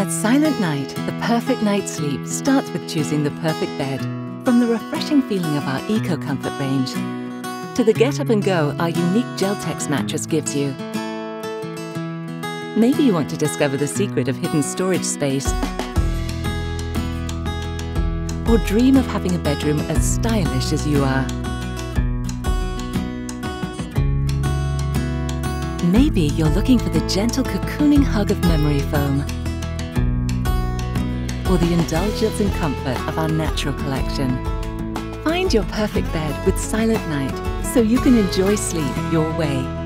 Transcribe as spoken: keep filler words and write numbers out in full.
At Silentnight, the perfect night's sleep starts with choosing the perfect bed. From the refreshing feeling of our Eco Comfort range to the get up and go our unique Geltex mattress gives you. Maybe you want to discover the secret of hidden storage space, or dream of having a bedroom as stylish as you are. Maybe you're looking for the gentle cocooning hug of memory foam, or the indulgence and comfort of our natural collection. Find your perfect bed with Silentnight so you can enjoy sleep your way.